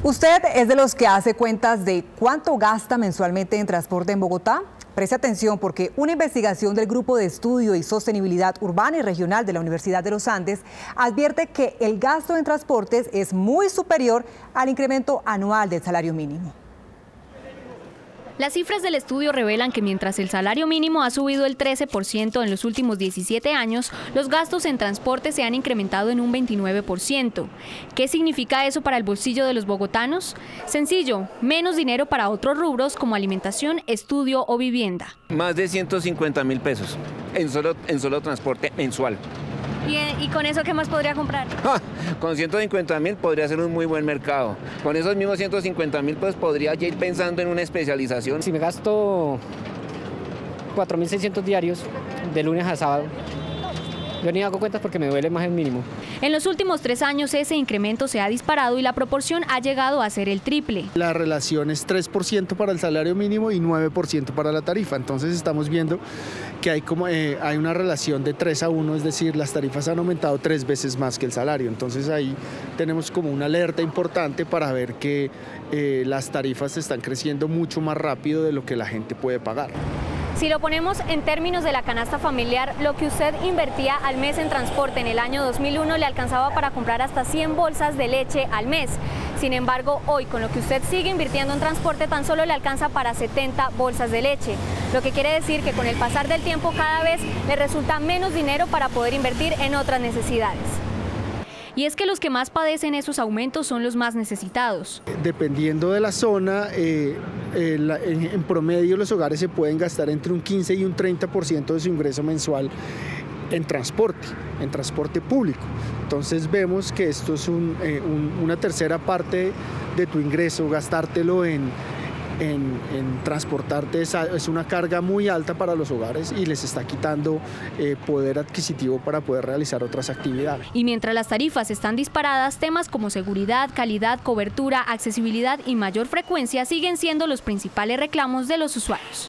¿Usted es de los que hace cuentas de cuánto gasta mensualmente en transporte en Bogotá? Preste atención porque una investigación del Grupo de Estudio y Sostenibilidad Urbana y Regional de la Universidad de los Andes advierte que el gasto en transportes es muy superior al incremento anual del salario mínimo. Las cifras del estudio revelan que mientras el salario mínimo ha subido el 13% en los últimos 17 años, los gastos en transporte se han incrementado en un 29%. ¿Qué significa eso para el bolsillo de los bogotanos? Sencillo, menos dinero para otros rubros como alimentación, estudio o vivienda. Más de 150.000 pesos en solo transporte mensual. ¿Y con eso qué más podría comprar? Con 150.000 podría ser un muy buen mercado. Con esos mismos 150.000 pues podría ya ir pensando en una especialización. Si me gasto 4.600 diarios de lunes a sábado, yo ni hago cuentas porque me duele más el mínimo. En los últimos 3 años ese incremento se ha disparado y la proporción ha llegado a ser el triple. La relación es 3% para el salario mínimo y 9% para la tarifa. Entonces estamos viendo que hay una relación de 3-1, es decir, las tarifas han aumentado 3 veces más que el salario. Entonces ahí tenemos como una alerta importante para ver que las tarifas están creciendo mucho más rápido de lo que la gente puede pagar. Si lo ponemos en términos de la canasta familiar, lo que usted invertía al mes en transporte en el año 2001 le alcanzaba para comprar hasta 100 bolsas de leche al mes. Sin embargo, hoy con lo que usted sigue invirtiendo en transporte tan solo le alcanza para 70 bolsas de leche. Lo que quiere decir que con el pasar del tiempo cada vez le resulta menos dinero para poder invertir en otras necesidades. Y es que los que más padecen esos aumentos son los más necesitados. Dependiendo de la zona, en promedio los hogares se pueden gastar entre un 15 y un 30% de su ingreso mensual en transporte público. Entonces vemos que esto es una tercera parte de tu ingreso, gastártelo en transportarte es una carga muy alta para los hogares y les está quitando poder adquisitivo para poder realizar otras actividades. Y mientras las tarifas están disparadas, temas como seguridad, calidad, cobertura, accesibilidad y mayor frecuencia siguen siendo los principales reclamos de los usuarios.